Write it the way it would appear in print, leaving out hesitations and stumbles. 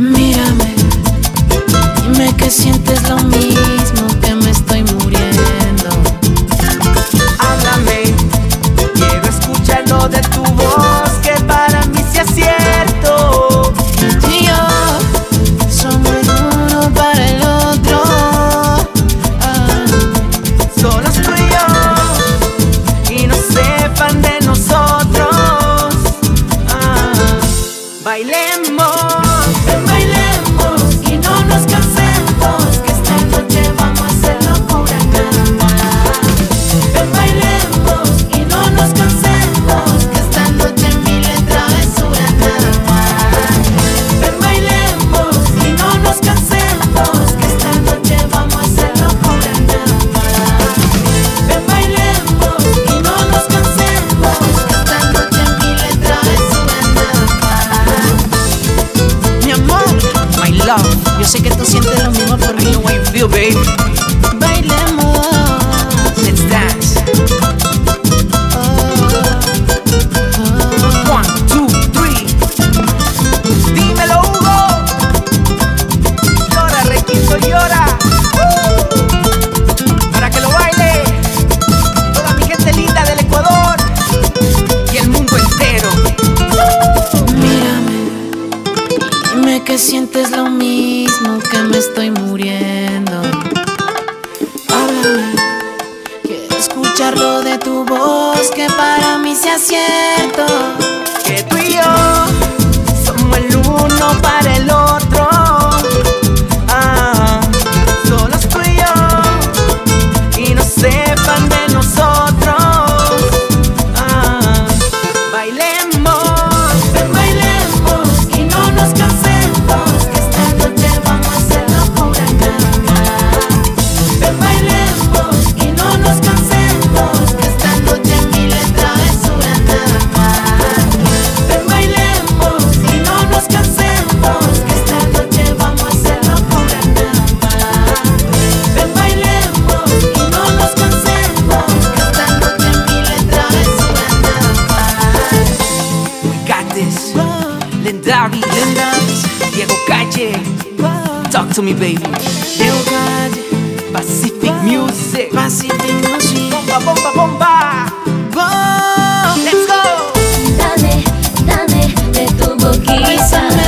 Mírame, dime que sientes lo mismo, que me estoy muriendo. Háblame, quiero escucharlo de tu voz, que para mí sea cierto. Tú y yo somos el uno para el otro. Solo tú y yo, y no sepan de nosotros. Bailemos. Bailemos y no nos cansemos, que esta noche vamos a hacer locura nada más. Ven, bailemos y no nos cansemos, que esta noche miles travesuras nada más. Ven, bailemos y no nos cansemos, que esta noche vamos a hacer locura nada más. Ven, bailemos y no nos cansemos, que esta noche miles travesuras nada más. Mi amor, my love, Yo sé que tú sientes lo mismo por I mí. know how you feel, babe. Bailemos. Let's dance. 1, 2, 3. Dímelo, Hugo. Llora, Requinto, llora. Para que lo baile toda mi gente linda del Ecuador y el mundo entero. Mírame, dime que sientes lo mismo, que me estoy muriendo. Háblame, quiero escucharlo de tu voz, que para mí sea cierto. Que tú y yo somos el uno para el otro. Solo tú y yo, y no sepan de nosotros. Bailemos. Ven, bailemos y no nos cansemos, que esta noche vamos a hacer locura nada más. Ven, bailemos y no nos cansemos, que esta noche miles travesuras nada más. Ven, bailemos y no nos cansemos, que esta noche vamos a hacer locura nada más. Ven, bailemos y no nos cansemos, que esta noche miles travesuras nada más. We got this. Lendavi, Diego Calle. Talk to me, baby. Diego Calle, Pacific Music. Pacific Music. Bomba, bomba, bomba. Let's go. Dame, dame de tu boquita.